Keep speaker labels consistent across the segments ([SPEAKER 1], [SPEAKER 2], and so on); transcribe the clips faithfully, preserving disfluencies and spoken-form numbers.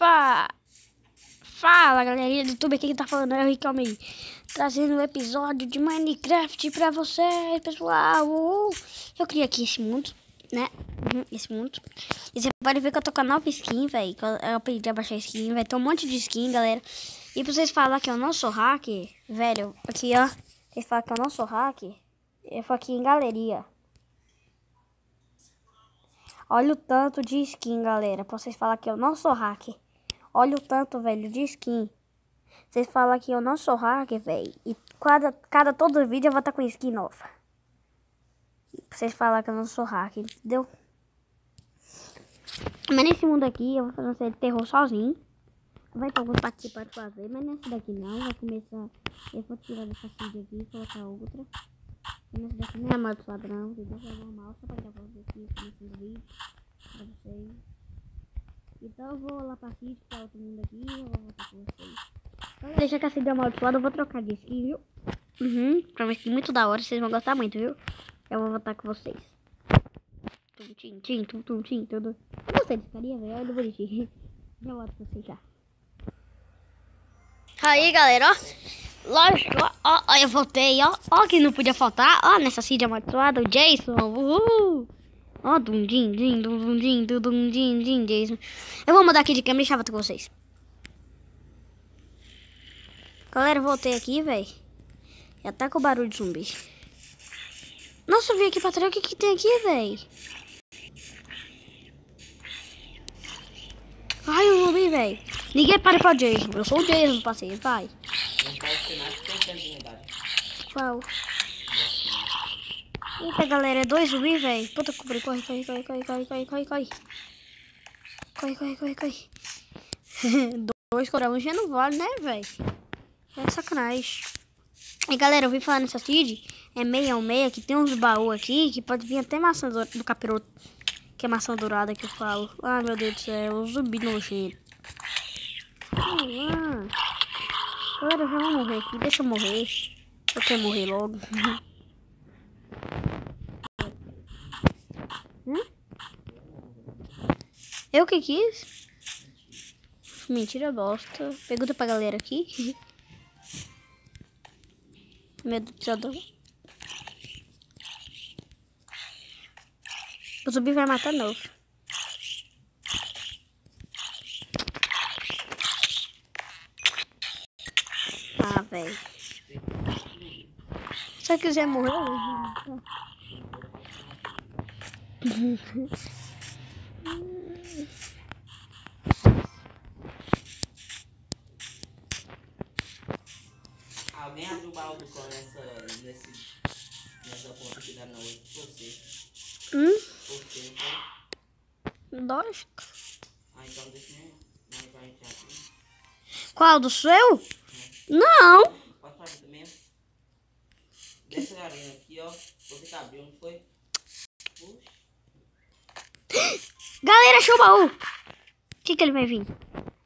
[SPEAKER 1] Opa! Fala, galerinha do YouTube, aqui que tá falando é o Riquelme, trazendo um episódio de Minecraft pra vocês, pessoal. Uhul. Eu criei aqui esse mundo, né? Uhum, esse mundo. E você pode ver que eu tô com a nova skin, velho. Eu aprendi a baixar skin, vai ter um monte de skin, galera. E pra vocês falarem que eu não sou hacker, velho, aqui, ó. Vocês falam que eu não sou hacker, eu vou aqui em galeria. Olha o tanto de skin, galera, pra vocês falarem que eu não sou hacker. Olha o tanto, velho, de skin. Vocês falam que eu não sou hacker, velho. E cada, cada todo vídeo eu vou estar com skin nova. Pra vocês falarem que eu não sou hacker, entendeu? Mas nesse mundo aqui eu vou fazer uma série de terror sozinho. Vai ter alguns participantes fazer, mas nesse daqui não. Vai começar. Eu vou tirar dessa feed aqui e colocar outra. E nesse daqui não é mais do padrão, entendeu? É normal, só pra gravar aqui começando o vídeo pra vocês. Então eu vou lá pra feed, pra outro mundo aqui e eu vou voltar com vocês. Então, deixa que a feed amaldiçoada, eu vou trocar de skin, viu? Uhum, pra uma skin muito da hora, vocês vão gostar muito, viu? Eu vou voltar com vocês. Tum, tim, tim, tum, tum, tim, tudo. Eu gostei desse carinha, velho, olha o bonitinho. Já volto com vocês já. Aí, galera, ó. Lógico, ó, ó, ó, eu voltei, ó. Ó, que não podia faltar, ó, nessa feed amaldiçoada, o Jason, uhul. Ó, dum, din, din, dum, dum, din, dum, dum, din, din, Jason. Eu vou mudar aqui de câmera e já volto com vocês. Galera, eu voltei aqui, velho. Já tá com o barulho de zumbi. Nossa, eu vim aqui pra trás. O que que tem aqui, velho? Ai, eu zumbi, velho. Ninguém para pra Jason. Eu sou o Jason, passeio, vai. Qual? Eita, galera, é dois zumbi, velho. Puta que pariu, corre, corre, corre, corre, corre, corre, corre, corre. Corre, corre, corre, corre. Dois corações já não vale, né, velho? É sacanagem. E galera, eu vim falar nessa seed, é seiscentos e sessenta, que tem uns baús aqui, que pode vir até maçã do, do capiroto. Que é maçã dourada que eu falo. Ai, meu Deus do céu, um zumbi nojento. Ah, galera, eu já vou morrer aqui, deixa eu morrer. Eu quero morrer logo. Hum? Eu que quis? Mentira, bosta. Pergunta pra galera aqui. Meu Deus do céu. O zumbi vai matar novo. Ah, velho. Se eu quiser morrer, eu
[SPEAKER 2] Alguém abriu o baú do clã nessa, nesse, nessa ponta que dá na oito com você?
[SPEAKER 1] Hum?
[SPEAKER 2] Você não foi?
[SPEAKER 1] Lógico.
[SPEAKER 2] Ah, então deixa eu não vai entrar aqui.
[SPEAKER 1] Qual? Do seu? É. Não.
[SPEAKER 2] Pode fazer também. Dessa arena aqui, ó. Você que abriu, não foi? Puxa.
[SPEAKER 1] Galera, achou o baú. O que que ele vai vir?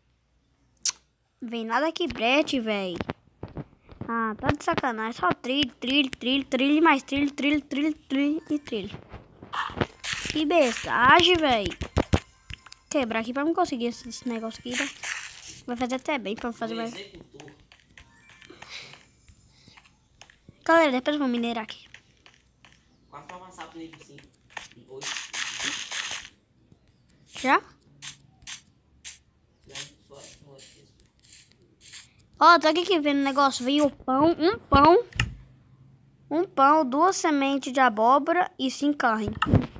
[SPEAKER 1] Vem nada aqui, brete, velho. Ah, tá de sacanagem. Só trilho, trilho, trilho, trilho, mais trilho, trilho, trilho, trilho e trilho. Que bestagem, velho. Quebrar aqui pra não conseguir esse, esse negócio aqui, né? Vai fazer até bem pra fazer mais. Galera, depois eu vou minerar aqui.
[SPEAKER 2] Quase pra avançar pro nível cinco. oito.
[SPEAKER 1] Já? Ó, tá aqui que vendo o negócio. Veio o pão, um pão. Um pão, duas sementes de abóbora e cinco carne.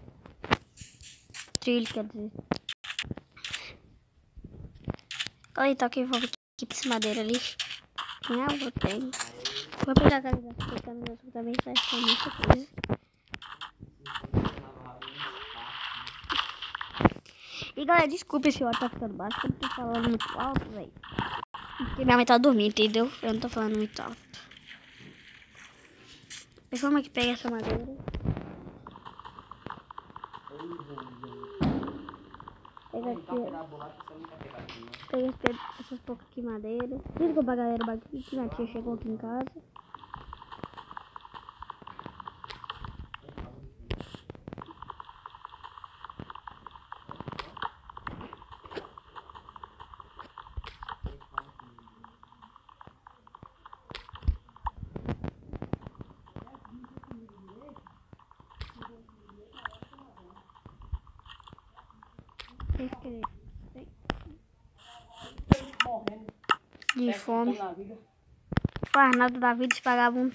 [SPEAKER 1] Trilho, quer dizer. Olha aí, tá aqui, vou aqui pra esse madeira ali. Não, eu tenho. Vou pegar a camisa, porque a camisa também serve pra muita coisa. E galera, desculpa se o áudio tá ficando baixo, porque eu tô falando muito alto, velho. Porque minha mãe tá dormindo, entendeu? Eu não tô falando muito alto. Vê como é que pega essa madeira. Pega aqui. Pega esse, essas poucas aqui de madeira. Desculpa pra galera aqui que minha tia chegou aqui em casa. inscritos. De fome. Faz nada da vida, esse vagabundo.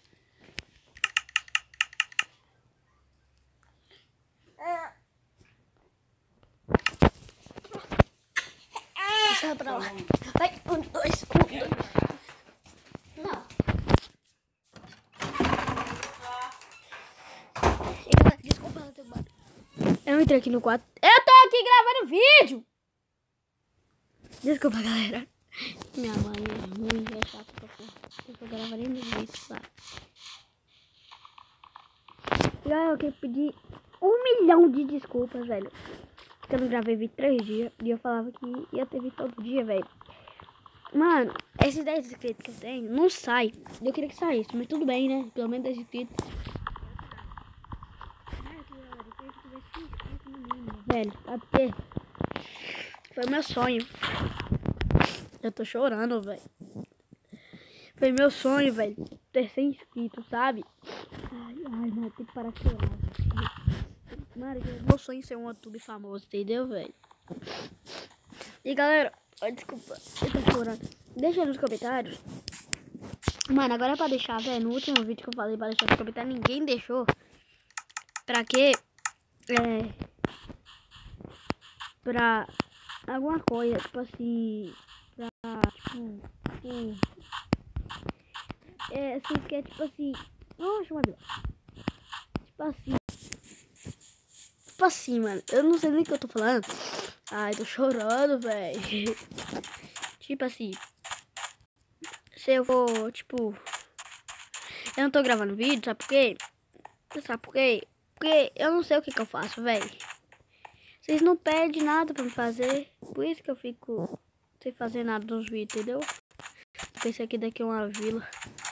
[SPEAKER 1] Deixa pra lá. Vai, um, dois, um, dois. Não. Desculpa, eu tenho barulho. Eu entrei aqui no quarto. Eu tô aqui gravando vídeo. Desculpa, galera. Minha mãe é ruim, é chata pra porra. Eu tô gravando no vídeo, tá? E aí eu queria pedir um milhão de desculpas, velho. Porque eu não gravei vídeo três dias. E eu falava que ia ter vídeo todo dia, velho. Mano, esses dez inscritos que eu tenho não sai. Eu queria que saísse, mas tudo bem, né? Pelo menos dez inscritos. Velho, sabe por quê? Foi meu sonho. Eu tô chorando, velho. Foi meu sonho, velho. Ter cem inscritos, sabe? Ai, ai, mano, tem que parar de chorar. Mano, meu sonho é ser um YouTube famoso, entendeu, velho? E galera, oh, desculpa, eu tô chorando. Deixa aí nos comentários. Mano, agora é pra deixar, velho. No último vídeo que eu falei pra deixar nos comentários, ninguém deixou. Pra quê? É. Pra alguma coisa, tipo assim. Pra, tipo. Tipo, é, assim, que é tipo assim. Nossa, mano. Tipo assim. Tipo assim, mano. Eu não sei nem o que eu tô falando. Ai, tô chorando, velho. Tipo assim. Se eu vou, tipo. Eu não tô gravando vídeo, sabe por quê? Sabe por quê? Porque eu não sei o que que eu faço, velho. Vocês não pedem nada pra me fazer. Por isso que eu fico sem fazer nada nos vídeos, entendeu? Porque esse aqui daqui é uma vila.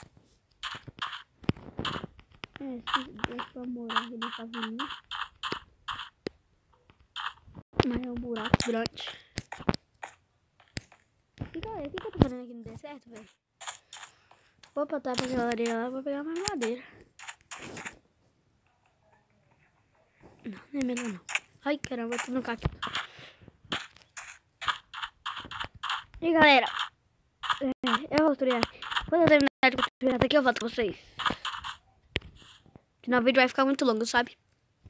[SPEAKER 1] É, se deixa eu morar aqui nessa vilinha. Mas é um buraco grande. E galera, o que, que eu tô fazendo aqui no deserto, velho? Vou botar pra aquela areia lá, vou pegar mais madeira. Não, não é melhor não. Ai, caramba, eu tô no cacto. E galera, é, eu vou costurar. Quando eu terminar de costurar daqui, eu volto com vocês. Senão o vídeo vai ficar muito longo, sabe?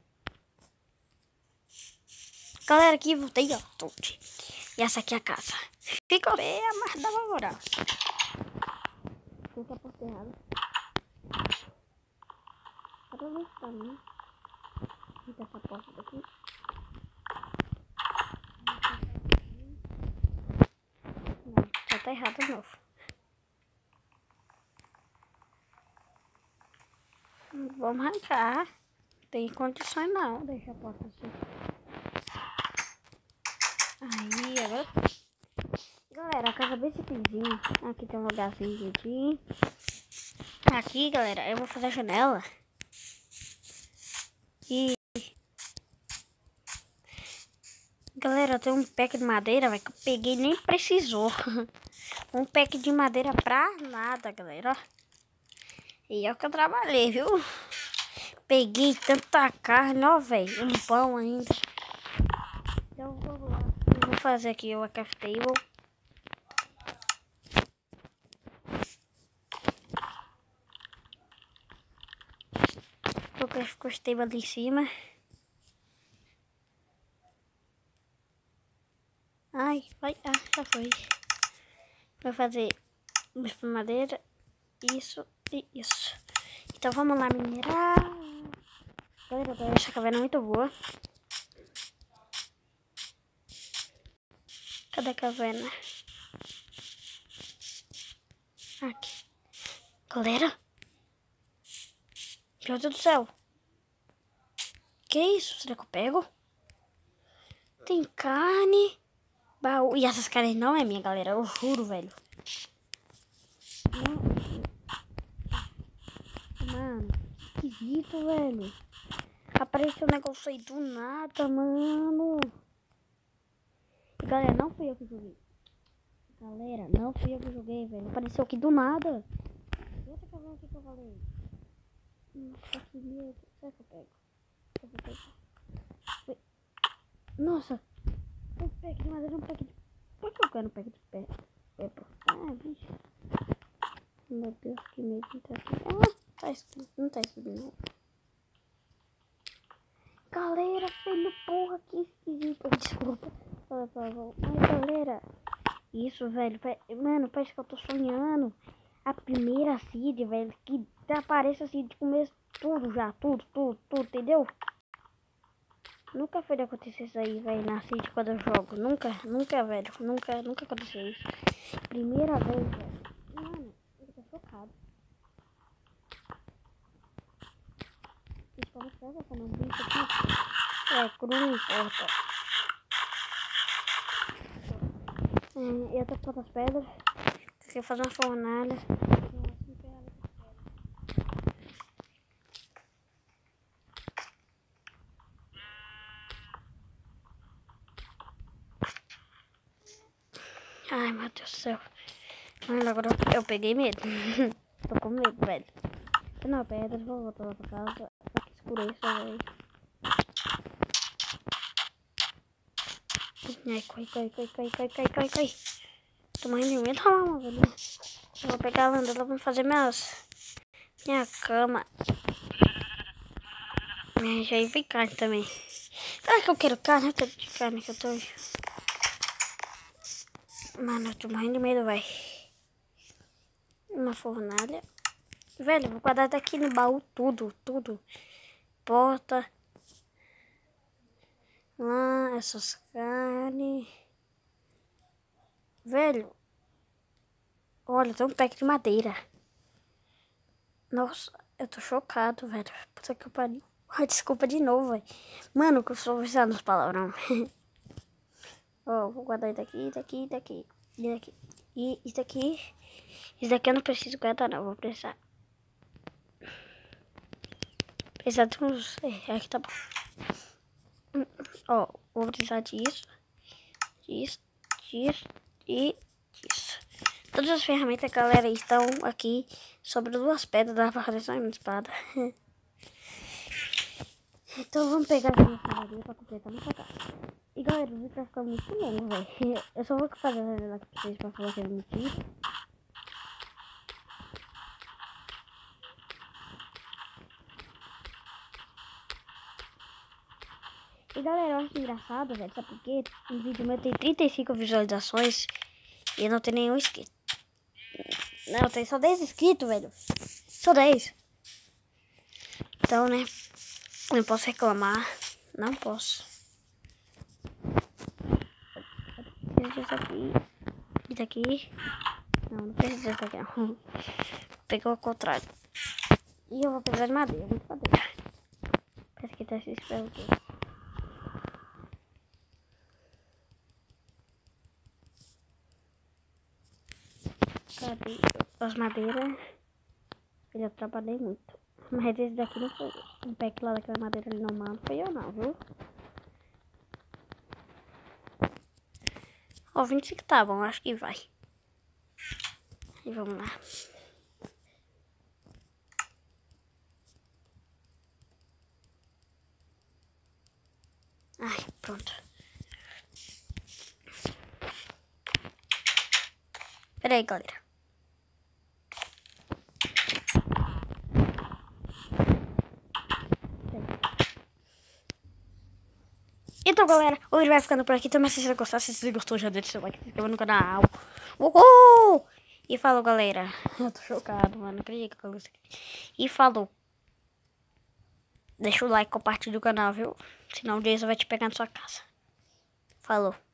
[SPEAKER 1] Galera, aqui voltei, ó. E essa aqui é a casa. Ficou bem, mas dá pra morar. Fica a porta errada. Dá pra ver se tá, né? Fica essa porta daqui. Não, já tá errado de novo. Vamos arrancar. Tem condições não. Deixa a porta assim. Aí, agora. Galera, a casa é bem simplesinha. Aqui tem um lugarzinho quentinho. Aqui, galera, eu vou fazer a janela. E... galera, tem um pack de madeira, velho, que eu peguei nem precisou. Um pack de madeira pra nada, galera. E é o que eu trabalhei, viu? Peguei tanta carne, ó, velho. Um pão ainda. Então, vamos lá. Eu vou fazer aqui o craft table. Vou colocar o craft table ali em cima. Ai, vai. Ah, já foi. Vou fazer isso pra madeira. Isso e isso. Então vamos lá minerar. Galera, essa caverna é muito boa. Cadê a caverna? Aqui. Galera. Meu Deus do céu. Que isso? Será que eu pego? Tem carne. Baú. E essas carnes não é minha, galera. Eu juro, velho. Não. Mano, que esquisito, velho. Apareceu um negócio aí do nada, mano. E, galera, não fui eu que joguei. Galera, não fui eu que joguei, velho. Apareceu aqui do nada. E outra caverna aqui que eu falei. Nossa, que medo. Será que eu pego? Eu vou pegar. Nossa. Pack de madeira, um pack de... Por que eu quero um pack de pé? Pepper. Ah, bicho. Meu Deus, que medo tá aqui. Ah, tá escrito. Não tá escrito, não. Galera, filho, porra, que esquisito. Desculpa. Fala, fala, ai, galera. Isso, velho. Mano, parece que eu tô sonhando. A primeira seed, velho, que aparece assim de começo tudo já. Tudo, tudo, tudo, entendeu? Nunca foi de acontecer isso aí, velho, na seed quando eu jogo. Nunca, nunca, velho. Nunca, nunca aconteceu isso. Primeira vez, velho. Mano, eu tô chocado. Principalmente essa que eu não vi isso aqui. É, cru não importa. É, eu tô com as pedras. Quer fazer uma fornalha. Ai, meu Deus do céu. Mano, agora eu peguei medo. Tô com medo, velho. Não, pedra, vou voltar lá pra casa. Só que escureça, velho. Ai, coi, coi, coi, coi, coi, coi, coi, coi. Tô morrendo de medo, não, velho. Eu vou pegar a landa, ela vai fazer minhas... minha cama. É, já ia vir carne também. Será que eu quero carne? Eu quero de carne que eu tô... Mano, eu tô morrendo de medo, velho. Uma fornalha. Velho, eu vou guardar daqui no baú tudo, tudo. Porta. Lá, essas carnes. Velho. Olha, tem um pack de madeira. Nossa, eu tô chocado, velho. Puta que pariu. Ai, desculpa de novo, velho. Mano, que eu sou viciado nos palavrão. Ó, oh, vou guardar isso daqui, daqui, daqui. E daqui. E isso daqui. Isso daqui eu não preciso guardar, não. Vou precisar. Precisar de uns... É, aqui tá bom. Ó, oh, vou precisar disso. Disso, disso e disso. Todas as ferramentas, galera, estão aqui sobre duas pedras. Dá pra fazer só uma espada. Então vamos pegar a minha ferramenta pra completar nossa casa. E galera, o vídeo vai ficar muito longo, velho. Eu só vou fazer ela pra vocês pra falar que é mentira. E galera, eu acho engraçado, velho, sabe por quê? O vídeo meu tem trinta e cinco visualizações e não tem nenhum inscrito. Não, tem só dez inscritos, velho. Só dez. Então, né, não posso reclamar. Não posso. Preciso disso aqui. E daqui. Não, não preciso disso aqui, não. Pegou ao contrário. E eu vou precisar de madeira, muito madeira. Parece que tá esse espelho aqui. Cadê as madeiras? Eu já trabalhei muito. Mas esse daqui não foi eu. Um pack lá daquela madeira ali normal não foi eu não, viu? Ó, vinte e cinco tá bom, acho que vai. E vamos lá. Ai, pronto. Pera aí, galera. Então, galera, o vídeo vai ficando por aqui. Também se você gostar, se você gostou, já deixa o seu like, se inscreva no canal. Uhul! E falou, galera. Eu tô chocado, mano. Não acredito que eu gostei. E falou. Deixa o like, compartilha o canal, viu? Senão o Jason vai te pegar na sua casa. Falou.